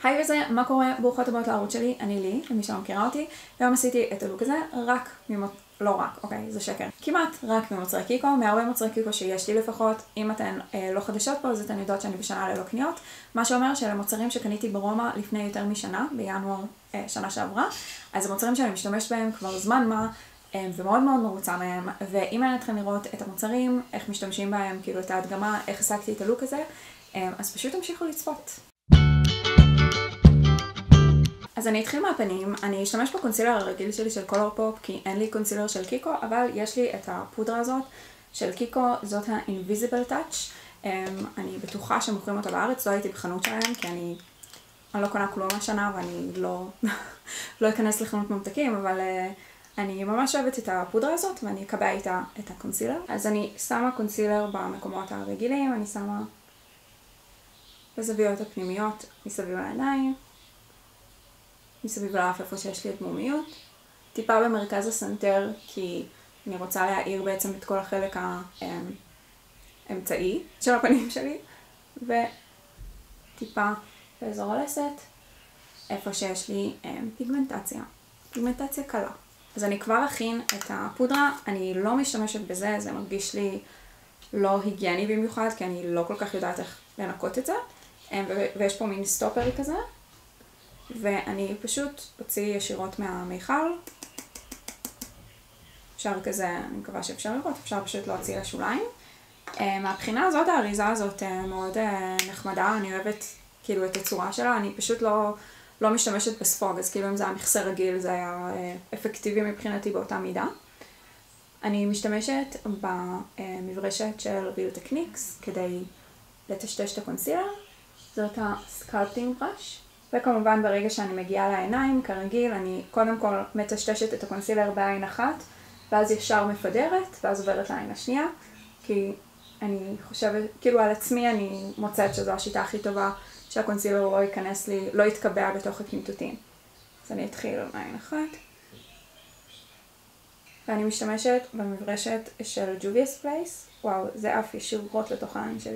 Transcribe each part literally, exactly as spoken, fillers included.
היי וזה, מה קורה? ברוכות הבאות לערוץ שלי, אני לי, למי שלא מכירה אותי. היום עשיתי את הלוק הזה רק ממוצ... לא רק, אוקיי, זה שקר. כמעט רק ממוצרי קיקו, מהרבה מוצרי קיקו שיש לי לפחות. אם אתן אה, לא חדשות פה, אז אתן יודעות שאני בשנה ללא קניות. מה שאומר שלמוצרים שקניתי ברומא לפני יותר משנה, בינואר אה, שנה שעברה, אז המוצרים שאני משתמשת בהם כבר זמן מה, אה, ומאוד מאוד מרוצה מהם. ואם אני אתכם לראות את המוצרים, איך משתמשים בהם, כאילו את ההדגמה, איך השגתי את הלוק הזה, אה, אז פשוט תמשיכו לצפות. אז אני אתחיל מהפנים, אני אשתמש בקונסילר הרגיל שלי של קולור פופ, כי אין לי קונסילר של קיקו, אבל יש לי את הפודרה הזאת של קיקו, זאת ה-Invisible Touch. אני בטוחה שמוכרים אותה בארץ, לא הייתי בחנות שלהם, כי אני, אני לא קונה כלום השנה, ואני לא, לא אכנס לחנות ממתקים, אבל אני ממש אוהבת את הפודרה הזאת, ואני אקבע איתה את הקונסילר. אז אני שמה קונסילר במקומות הרגילים, אני שמה בזוויות הפנימיות, מסביב לעיניים, מסביב לאף איפה שיש לי אדמומיות, טיפה במרכז הסנטר, כי אני רוצה להאיר בעצם את כל החלק האמצעי של הפנים שלי, וטיפה באזור הלסת, איפה שיש לי פיגמנטציה, פיגמנטציה קלה. אז אני כבר אכין את הפודרה, אני לא משתמשת בזה, זה מרגיש לי לא היגייני במיוחד, כי אני לא כל כך יודעת איך לנקות את זה, ויש פה מין סטופר כזה, ואני פשוט אוציא ישירות מהמיכל. אפשר כזה, אני מקווה שאפשר לראות, אפשר פשוט להוציא לשוליים. מהבחינה הזאת, האריזה הזאת מאוד נחמדה, אני אוהבת כאילו את הצורה שלה, אני פשוט לא, לא משתמשת בספוג, אז כאילו אם זה היה מכסה רגיל זה היה אפקטיבי מבחינתי באותה מידה. אני משתמשת במברשת של Real Techniques כדי לטשטש את הקונסילר, זאת הסקלפטינג בראש. וכמובן ברגע שאני מגיעה לעיניים, כרגיל, אני קודם כל מטשטשת את הקונסילר בעין אחת, ואז ישר מפדרת, ואז עוברת לעין השנייה, כי אני חושבת, כאילו על עצמי אני מוצאת שזו השיטה הכי טובה, שהקונסילר לא ייכנס לי, לא יתקבע בתוך הקמטוטים. אז אני אתחיל בעין אחת, ואני משתמשת במברשת של Juvia's Place, וואו, זה אף ישירות לתוך העין שלי.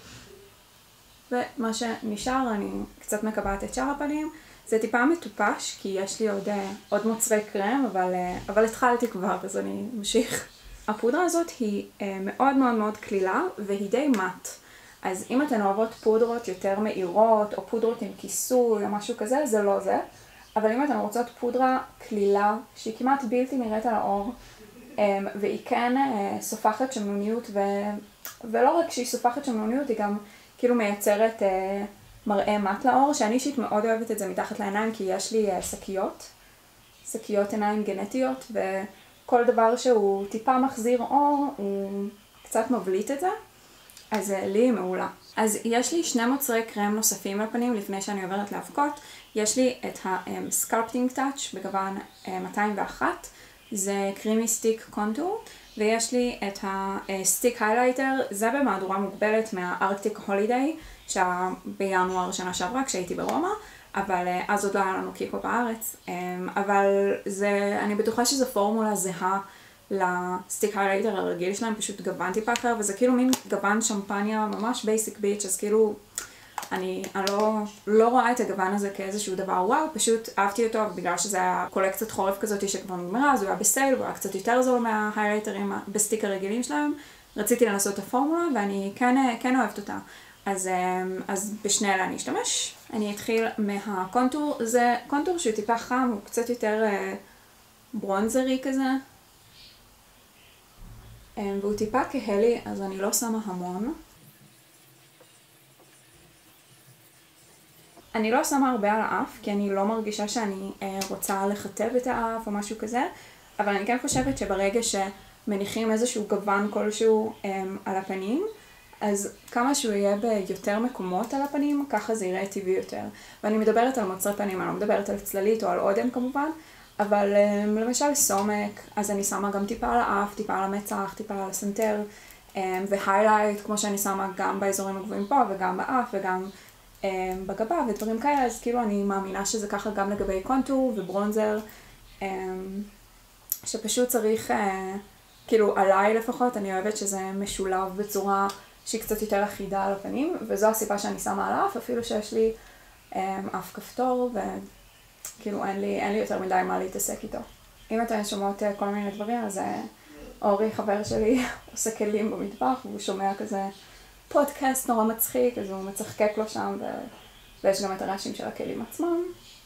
ומה שנשאר, אני קצת מקבעת את שאר הפנים. זה טיפה מטופש, כי יש לי עוד, עוד מוצרי קרם, אבל, אבל התחלתי כבר, אז אני ממשיך. הפודרה הזאת היא מאוד מאוד מאוד כלילה, והיא די מט. אז אם אתן אוהבות פודרות יותר מהירות, או פודרות עם כיסוי, או משהו כזה, זה לא זה. אבל אם אתן רוצות פודרה כלילה, שהיא כמעט בלתי נראית על האור, והיא כן סופחת שמנוניות, ו... ולא רק שהיא סופחת שמנוניות, היא גם כאילו מייצרת אה, מראה מת לאור, שאני אישית מאוד אוהבת את זה מתחת לעיניים, כי יש לי אה, שקיות, שקיות עיניים גנטיות, וכל דבר שהוא טיפה מחזיר אור, הוא קצת מבליט את זה, אז אה, לי היא מעולה. אז יש לי שני מוצרי קרם נוספים לפנים, לפני שאני עוברת להאבקות. יש לי את ה-Sculpting Touch בגוון אה, מאתיים ואחת, זה קרימי סטיק קונטור, ויש לי את הסטיק היילייטר, זה במהדורה מוגבלת מהארקטיק הולידיי, שהיה בינואר שנה שעברה כשהייתי ברומא, אבל אז עוד לא היה לנו קיקו בארץ, אבל זה, אני בטוחה שזו פורמולה זהה לסטיק היילייטר הרגיל שלהם, פשוט גוון טיפה אחר, וזה כאילו מין גוון שמפניה ממש בייסיק ביץ', אז כאילו אני, אני לא, לא רואה את הגוון הזה כאיזשהו דבר וואו, פשוט אהבתי אותו, בגלל שזה היה קולקציית חורף כזאת שכבר נגמרה, אז הוא היה בסייל, הוא היה קצת יותר זול מההיילייטרים בסטיק הרגילים שלהם. רציתי לנסות את הפורמולה, ואני כן, כן אוהבת אותה. אז, אז בשני אלה אני אשתמש. אני אתחיל מהקונטור, זה קונטור שהוא טיפה חם, הוא קצת יותר ברונזרי כזה. והוא טיפה כהלי, אז אני לא שמה המון. אני לא שמה הרבה על האף, כי אני לא מרגישה שאני אה, רוצה לכתב את האף או משהו כזה, אבל אני כן חושבת שברגע שמניחים איזשהו גוון כלשהו אה, על הפנים, אז כמה שהוא יהיה ביותר מקומות על הפנים, ככה זה יראה טבעי יותר. ואני מדברת על מוצרי פנים, אני לא מדברת על צללית או על אודם כמובן, אבל אה, למשל סומק, אז אני שמה גם טיפה על האף, טיפה על המצח, טיפה על הסנטר, אה, והיילייט, כמו שאני שמה גם באזורים הגבוהים פה וגם באף וגם בגבה ודברים כאלה, אז כאילו אני מאמינה שזה ככה גם לגבי קונטור וברונזר, שפשוט צריך, כאילו עליי לפחות, אני אוהבת שזה משולב בצורה שהיא קצת יותר אחידה על הפנים, וזו הסיבה שאני שמה על האף, אפילו שיש לי אף כפתור, וכאילו אין לי, אין לי יותר מדי מה להתעסק איתו. אם אתן שומעות כל מיני דברים, אז אורי, חבר שלי, עושה כלים במטבח, והוא שומע כזה פודקאסט נורא מצחיק, אז הוא מצחקק לו שם, ו... ויש גם את הרעשים של הכלים עצמם.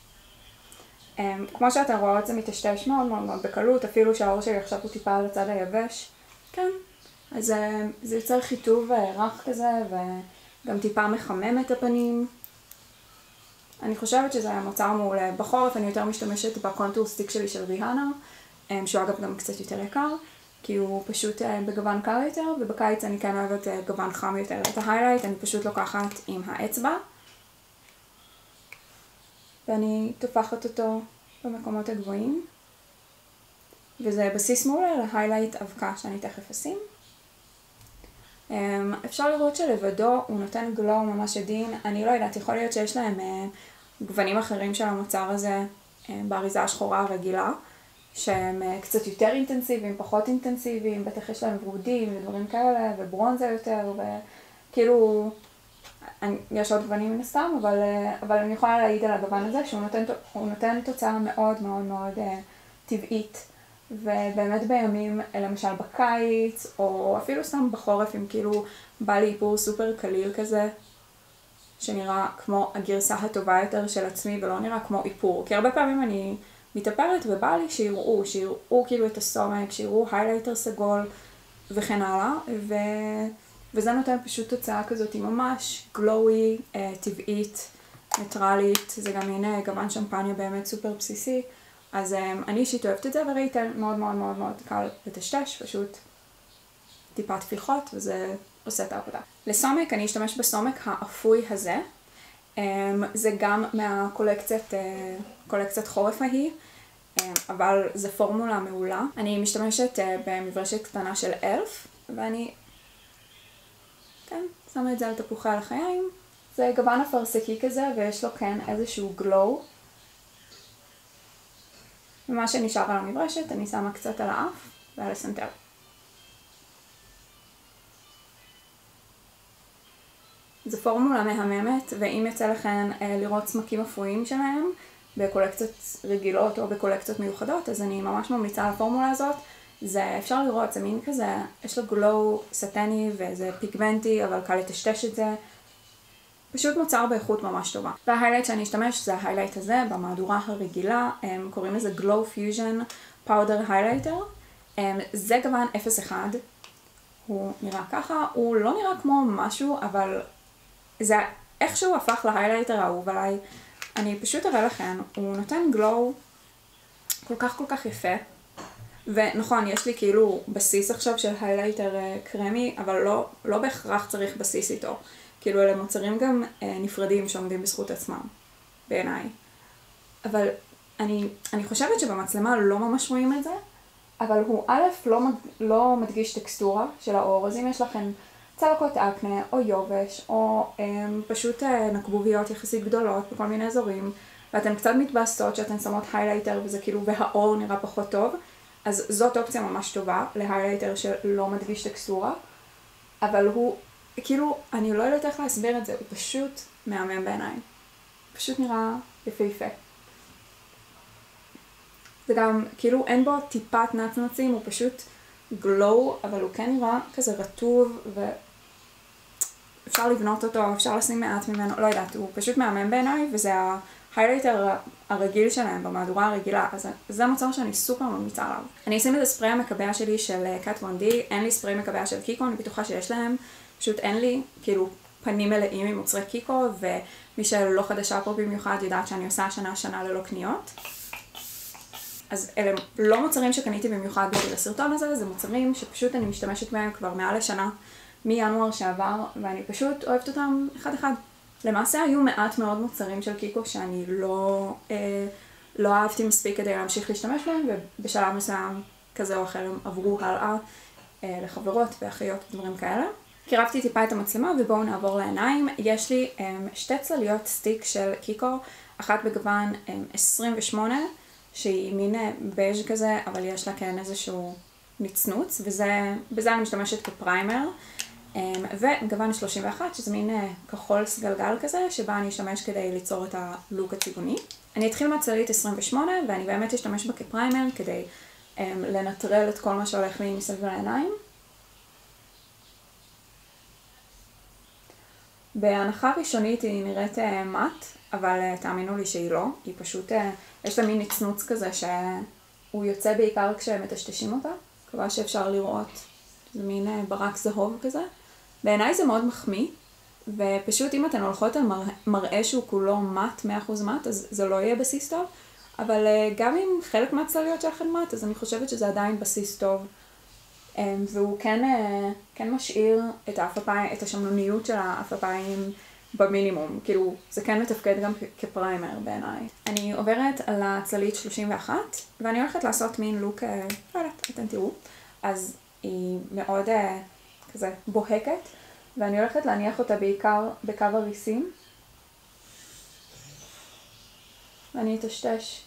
כמו שאתן רואות, זה מטשטש מאוד מאוד מאוד בקלות, אפילו שהאור שלי עכשיו הוא טיפה על הצד היבש. כן, אז זה יוצר חיטוב רך כזה, וגם טיפה מחמם את הפנים. אני חושבת שזה היה מוצר מעולה. בחורף אני יותר משתמשת בקונטור סטיק שלי של ריהנה, שהוא אגב גם קצת יותר יקר, כי הוא פשוט בגוון קר יותר, ובקיץ אני כן אוהבת גוון חם יותר. את ההיילייט אני פשוט לוקחת עם האצבע, ואני תופחת אותו במקומות הגבוהים. וזה בסיס מעולה להיילייט אבקה שאני תכף אשים. אפשר לראות שלבדו הוא נותן גלו ממש עדין. אני לא יודעת, יכול להיות שיש להם גוונים אחרים של המוצר הזה באריזה השחורה הרגילה, שהם קצת יותר אינטנסיביים, פחות אינטנסיביים, בטח יש להם ורודים ודברים כאלה, וברונזה יותר, וכאילו, יש עוד גוונים מן הסתם, אבל, אבל אני יכולה להעיד על הגוון הזה, שהוא נותן, הוא נותן תוצאה מאוד מאוד מאוד טבעית, ובאמת בימים, למשל בקיץ, או אפילו סתם בחורף, אם כאילו בא לי איפור סופר קליל כזה, שנראה כמו הגרסה הטובה יותר של עצמי, ולא נראה כמו איפור. כי הרבה פעמים אני מתאפרת ובא לי שיראו, שיראו כאילו את הסומק, שיראו היילייטר סגול וכן הלאה, ו... וזה נותן פשוט תוצאה כזאת ממש גלואי, טבעית, ניטרלית. זה גם הנה גוון שמפניה באמת סופר בסיסי. אז אני אישית אוהבת את זה, וראיתי מאוד מאוד מאוד מאוד קל לטשטש, פשוט טיפה תפיחות, וזה עושה את העבודה. לסומק, אני אשתמש בסומק האפוי הזה. זה גם מהקולקציית, קולקציית חורף ההיא, אבל זה פורמולה מעולה. אני משתמשת במברשת קטנה של אלף, ואני, כן, שמה את זה על תפוחי על החיים. זה גוון אפרסקי כזה, ויש לו כן איזשהו גלו. ומה שנשאר על המברשת, אני שמה קצת על האף ועל הסנטר. זו פורמולה מהממת, ואם יצא לכם לראות צמקים אפויים שלהם בקולקציות רגילות או בקולקציות מיוחדות, אז אני ממש ממליצה על הפורמולה הזאת. זה אפשר לראות, זה מין כזה, יש לו גלו סטני וזה פיגמנטי, אבל קל לטשטש את זה. פשוט מוצר באיכות ממש טובה. וההיילייט שאני אשתמש זה ההיילייט הזה במהדורה הרגילה, הם קוראים לזה Glow Fusion Powder Highlighter. זה גוון אפס אחד, הוא נראה ככה, הוא לא נראה כמו משהו, אבל זה איכשהו הפך להיילייטר האהוב עליי. אני פשוט אראה לכם, הוא נותן גלו כל כך כל כך יפה. ונכון, יש לי כאילו בסיס עכשיו של היילייטר קרמי, אבל לא, לא בהכרח צריך בסיס איתו. כאילו אלה מוצרים גם נפרדים שעומדים בזכות עצמם, בעיניי. אבל אני, אני חושבת שבמצלמה לא ממש רואים את זה, אבל הוא א' לא, לא מדגיש טקסטורה של האור, אז אם יש לכם צלקות אקנה או יובש, או הם, פשוט נקבוביות יחסית גדולות בכל מיני אזורים, ואתן קצת מתבאסות שאתן שמות היילייטר וזה כאילו, והאור נראה פחות טוב, אז זאת אופציה ממש טובה להיילייטר שלא מדגיש טקסטורה, אבל הוא, כאילו, אני לא יודעת איך להסביר את זה, הוא פשוט מהמם בעיניי. פשוט נראה יפהפה. זה גם, כאילו, אין בו טיפת נצנצים, הוא פשוט גלו, אבל הוא כן נראה כזה רטוב, ואפשר לבנות אותו, אפשר לשים מעט ממנו, לא יודעת, הוא פשוט מהמם בעיניי, וזה ההיילייטר הרגיל שלהם, במהדורה הרגילה, אז זה המוצר שאני סופר ממליצה עליו. אני אשים את הספרי המקבע שלי של קאט וואן די, אין לי ספרי מקבע של קיקו, אני בטוחה שיש להם, פשוט אין לי, כאילו, פנים מלאים עם מוצרי קיקו, ומי שלא חדשה פה במיוחד יודעת שאני עושה שנה שנה ללא קניות. אז אלה לא מוצרים שקניתי במיוחד בשביל הסרטון הזה, זה מוצרים שפשוט אני משתמשת בהם כבר מעל לשנה, מינואר שעבר, ואני פשוט אוהבת אותם אחד אחד. למעשה היו מעט מאוד מוצרים של קיקו שאני לא, אה, לא אהבתי מספיק כדי להמשיך להשתמש בהם, ובשלב מסוים כזה או אחר הם עברו הלאה אה, לחברות ואחיות ודברים כאלה. קירבתי טיפה את המצלמה ובואו נעבור לעיניים. יש לי אה, שתי צלליות סטיק של קיקו, אחת בגוון אה, עשרים ושמונה, שהיא מין בייז' כזה, אבל יש לה כן איזשהו נצנוץ, וזה, בזה אני משתמשת כפריימר. וגוון שלושים ואחת, שזה מין כחול סגלגל כזה, שבה אני אשתמש כדי ליצור את הלוק הצבעוני. אני אתחיל מהצללית עשרים ושמונה, ואני באמת אשתמש בה כפריימר כדי לנטרל את כל מה שהולך לי מסביב לעיניים. בהנחה ראשונית היא נראית מט, אבל תאמינו לי שהיא לא. היא פשוט, יש לה מין נצנוץ כזה שהוא יוצא בעיקר כשמטשטשים אותה. מקווה שאפשר לראות, זה מין ברק זהוב כזה. בעיניי זה מאוד מחמיא, ופשוט אם אתן הולכות על מראה שהוא כולו מט, מאה אחוז מט, אז זה לא יהיה בסיס טוב. אבל גם אם חלק מהצלליות שלכם מט, אז אני חושבת שזה עדיין בסיס טוב. והוא כן, כן משאיר את האפפיים, את השמנוניות של האפפיים במינימום. כאילו, זה כן מתפקד גם כפריימר בעיניי. אני עוברת על הצללית שלושים ואחת, ואני הולכת לעשות מין לוק, לא יודעת, אתם תראו. אז היא מאוד כזה בוהקת, ואני הולכת להניח אותה בעיקר בקו הריסים. ואני אטשטש.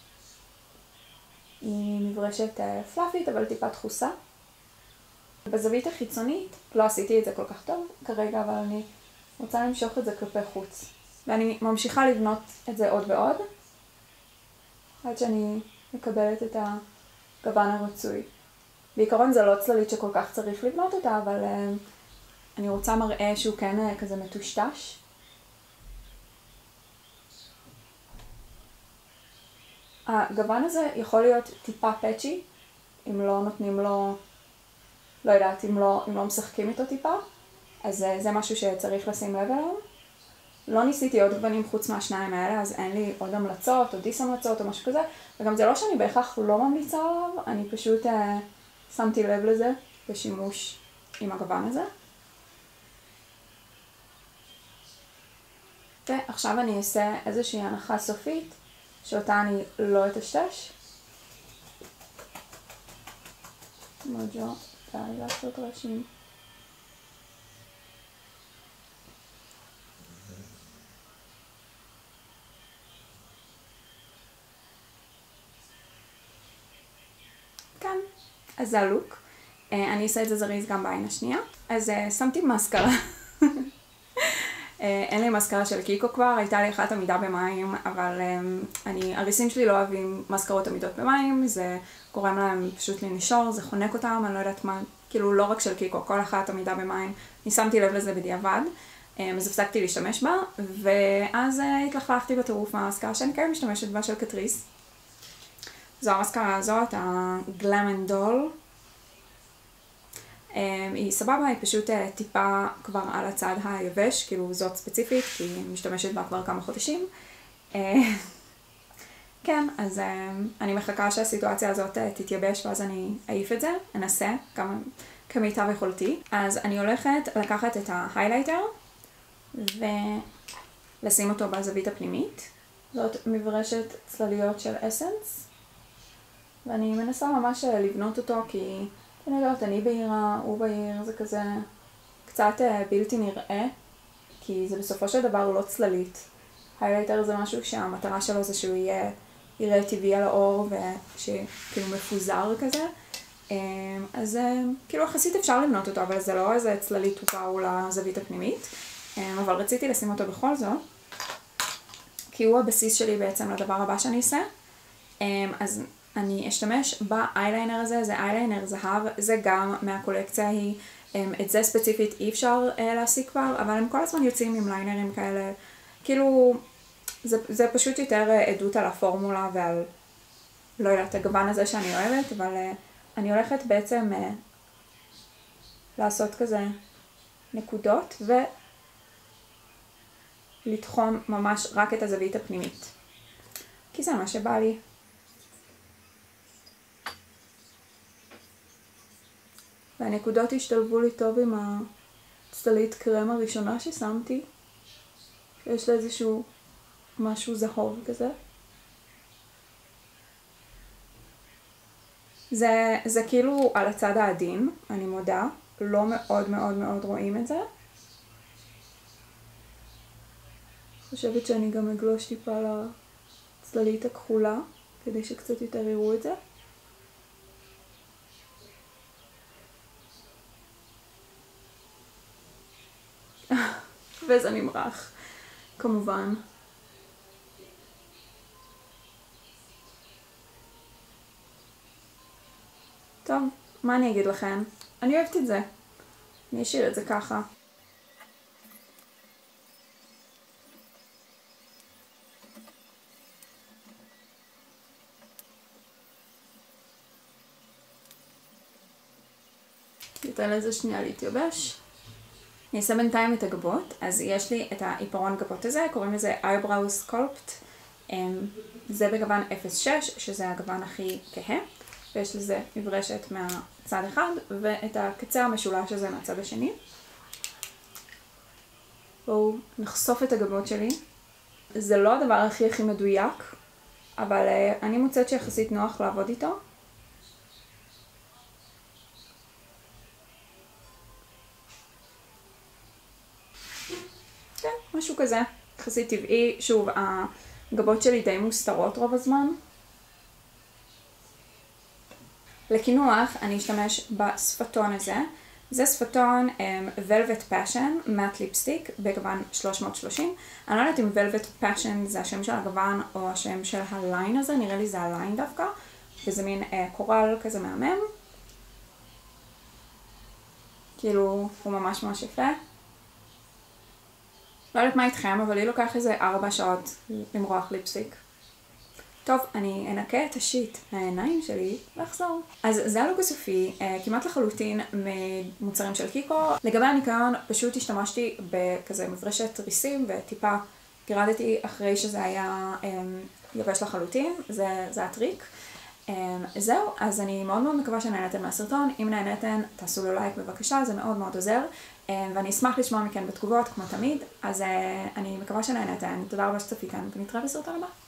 היא מברשת פלאפית, אבל טיפה דחוסה. בזווית החיצונית, לא עשיתי את זה כל כך טוב כרגע, אבל אני רוצה למשוך את זה כלפי חוץ. ואני ממשיכה לבנות את זה עוד ועוד, עד שאני מקבלת את הגוון הרצוי. בעיקרון זה לא צללית שכל כך צריך לבנות אותה, אבל uh, אני רוצה מראה שהוא כן uh, כזה מטושטש. הגוון הזה יכול להיות טיפה פאצ'י, אם לא נותנים לו, לא יודעת, אם לא, אם לא משחקים איתו טיפה, אז uh, זה משהו שצריך לשים לב אליו. לא ניסיתי עוד גוונים חוץ מהשניים האלה, אז אין לי עוד המלצות או דיס המלצות או משהו כזה, וגם זה לא שאני בהכרח לא ממליצה עליו, אני פשוט uh, שמתי לב לזה בשימוש עם הגוון הזה. ועכשיו אני אעשה איזושהי הנחה סופית, שאותה אני לא אטשטש. מוג'ו, די לעשות רעשים. כאן, אז זה הלוק. אני אעשה את זה זריז גם בעין השנייה. אז שמתי מסקרה. אין לי מסקרה של קיקו כבר, הייתה לי אחת עמידה במים, אבל אני, הריסים שלי לא אוהבים מסקרות עמידות במים, זה גורם להם פשוט לנשור, זה חונק אותם, אני לא יודעת מה, כאילו לא רק של קיקו, כל אחת עמידה במים, אני שמתי לב לזה בדיעבד, אז הפסקתי להשתמש בה, ואז התלכלכתי בטירוף מהמסקרה שאני כן משתמשת בה של קטריס. זו המסקרה הזאת, הגלאם אנד דול. היא סבבה, היא פשוט טיפה כבר על הצד היבש, כאילו זאת ספציפית, כי היא משתמשת בה כבר כמה חודשים. כן, אז אני מחכה שהסיטואציה הזאת תתייבש, ואז אני אעיף את זה, אנסה כמה, כמיטב יכולתי. אז אני הולכת לקחת את ההיילייטר, ולשים אותו בזווית הפנימית. זאת מברשת צלליות של אסנס, ואני מנסה ממש לבנות אותו, כי אני יודעת, אני בעירה, הוא בעיר, זה כזה קצת בלתי נראה, כי זה בסופו של דבר לא צללית. היילייטר זה משהו שהמטרה שלו זה שהוא יהיה, יראה טבעי על האור ושכאילו מפוזר כזה. אז כאילו יחסית אפשר לבנות אותו, אבל זה לא איזה צללית וואו לזווית הפנימית. אבל רציתי לשים אותו בכל זאת, כי הוא הבסיס שלי בעצם לדבר הבא שאני אעשה. אז אני אשתמש באייליינר הזה, זה אייליינר זהב, זה גם מהקולקציה היא, את זה ספציפית אי אפשר להשיג כבר, אבל הם כל הזמן יוצאים עם ליינרים כאלה, כאילו, זה, זה פשוט יותר עדות על הפורמולה ועל, לא יודעת, הגוון הזה שאני אוהבת, אבל אני הולכת בעצם לעשות כזה נקודות ולתחום ממש רק את הזווית הפנימית, כי זה מה שבא לי. והנקודות השתלבו לי טוב עם הצללית קרם הראשונה ששמתי. יש לה איזשהו משהו זהוב כזה. זה, זה כאילו על הצד העדין, אני מודה. לא מאוד מאוד מאוד רואים את זה. חושבת שאני גם אגלוש טיפה לצללית הכחולה, כדי שקצת יותר יראו את זה. וזה נמרח, כמובן. טוב, מה אני אגיד לכם? אני אוהבת את זה. אני אשאיר את זה ככה. ניתן לזה שנייה להתייבש. אני אעשה בינתיים את הגבות, אז יש לי את העיפרון גבות הזה, קוראים לזה Eyebrow Sculpt. זה בגוון אפס שש, שזה הגוון הכי כהה, ויש לזה מברשת מהצד אחד, ואת הקצה המשולש הזה מהצד השני. בואו נחשוף את הגבות שלי. זה לא הדבר הכי הכי מדויק, אבל אני מוצאת שיחסית נוח לעבוד איתו. כן, משהו כזה, יחסית טבעי. שוב, הגבות שלי די מוסתרות רוב הזמן. לקינוח אני אשתמש בספטון הזה. זה ספטון um, Velvet Passion Matte Lipstick בגוון שלוש מאות ושלושים. אני לא יודעת אם Velvet Passion זה השם של הגוון או השם של הליין הזה, נראה לי זה הליין דווקא. וזה מין uh, קורל כזה מהמם. כאילו, הוא ממש ממש יפה. לא יודעת מה איתכם, אבל לי לוקח איזה ארבע שעות למרוח ליפסטיק. טוב, אני אנקה את השיט מהעיניים שלי ואחזור. אז זה הלוק הסופי, כמעט לחלוטין ממוצרים של קיקו. לגבי הניקיון, פשוט השתמשתי בכזה מברשת ריסים וטיפה גירדתי אחרי שזה היה יבש לחלוטין. זה, זה הטריק. זהו, אז אני מאוד מאוד מקווה שנהנתם מהסרטון. אם נהנתם, תעשו לו לייק בבקשה, זה מאוד מאוד עוזר. ואני אשמח לשמוע מכן בתגובות כמו תמיד. אז אני מקווה שנהנתם. תודה רבה שצפיתם ונתראה בסרטון הבא.